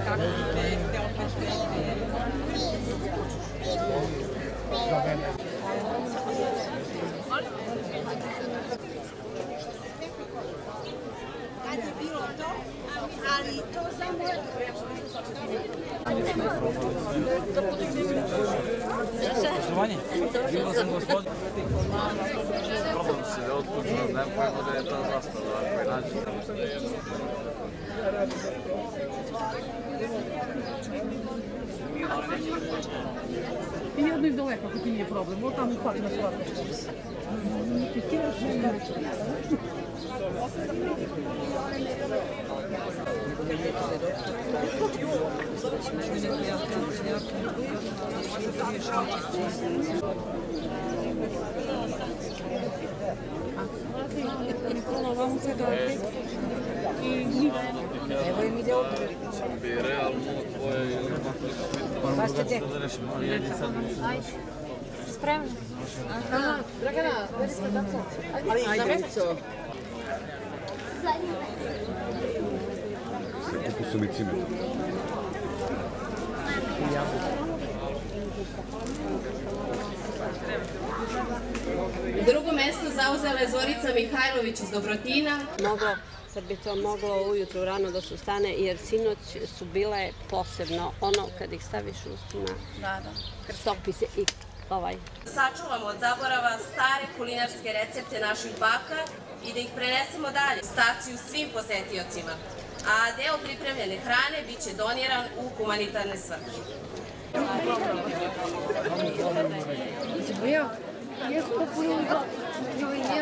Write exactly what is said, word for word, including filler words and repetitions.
Kad je bilo to, ali to samo... Poštovanje, bilo sam gospodin. Problem si da otkuću, ne pojmo da je to zastava, ako je nađe. I jedno i daleko, ako ti nije problem, ovo tamo upali na stvar. Ti kiraš ne reći. Vamo se dati i evo im ide opet. Bi realno tvoje... Baš će tek. Spremno. Dragana, vedi se da co? Ajde, co? Kako su licine? Drugo mesto zauzela je Zorica Mihajlović iz Dobrotina. Moglo, sad bi to moglo ujutru rano da se ustane, jer sinoć su bile posebno, ono kad ih staviš u ustima, stopi se i ovaj. Sačuvamo od zaborava stare kulinarske recepte naših baka i da ih prenesemo dalje u staciju svim posetiocima. A deo pripremljene hrane bit će doniran u humanitarne svrhe. Ja, jesmo popuno